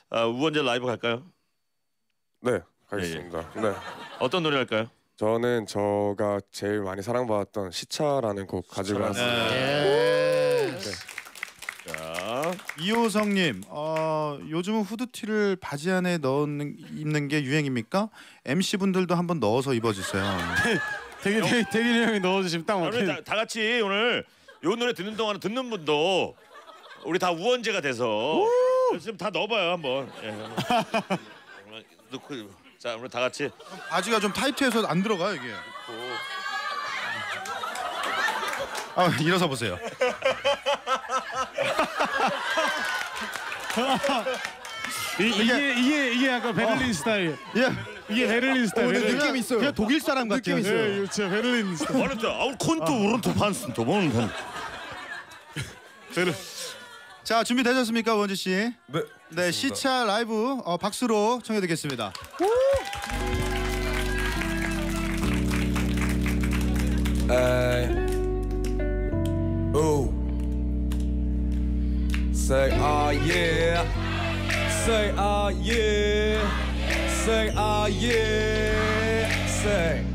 우원재 라이브 갈까요? 네, 가겠습니다. 네. 어떤 노래 할까요? 저는 저가 제일 많이 사랑받았던 시차라는 곡 가지고 왔습니다. 네. 자, 이호성님, 요즘은 후드티를 바지 안에 입는 게 유행입니까? MC 분들도 한번 넣어서 입어주세요. 대균이 형이 넣어주시면 딱 맞게. 다 같이 오늘 요 노래 듣는 동안 듣는 분도 우리 다 우원재가 돼서 지금 다 넣어봐요 한번. 넣고. 자, 우리 다 같이. 바지가 좀 타이트해서 안 들어가 이게. 일어서 보세요. 이게 약간 베를린 스타일. 이게 베를린 스타일. 느낌 있어요. 그냥 독일 사람 같아요. 느낌 있어요. 그렇죠, 베를린 스타일. 말했죠. 콘트 우른트 판스트 뭐는. 자, 준비되셨습니까, 원지 씨? 네. 네, 시차 라이브 박수로 청해 듣겠습니다. Say yeah. Say yeah. Say yeah. Say.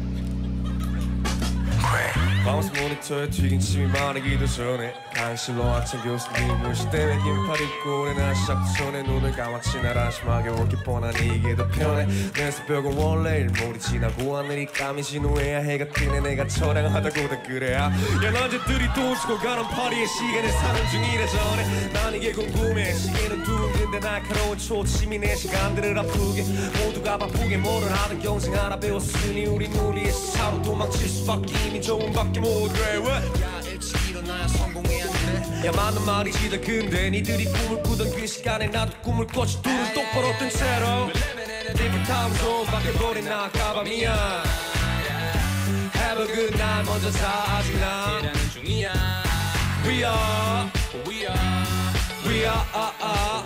방송 모니터에 튀김침이 마르기도 전에 간신로 아침 교수님 물시 때문에 긴팔 입고 오래 날 시작도 전에 눈을 감았지 날 안심하게 올게 뻔한 이게 더 편해 내 새벽은 원래 일몰이 지나고 하늘이 까미지 후에야 해가 뜨네 내가 처량하다고 다 그래야 야 남자들이 돈 주고 가는 파리의 시간을 사는 중이라 전에 난 이게 궁금해 시계는 두근데 날카로운 초침이 내 시간들을 아프게 모두가 바쁘게 뭐를 하든 경쟁 하나 배웠으니 우린 우리의 시차로 도망칠 수밖에 이미 좋은 밖에 못 돼. 야 일찍 일어나야 성공해야 돼. 야 맞는 말이지들 근데 니들이 꿈을 꾸던 그 시간에 나도 꿈을 꿨지 둘은 똑바로 뜬 채로 Different time zone 밖에 버린 나 까밤이야 Have a good night 먼저 자 아직 나 일하는 중이야 We are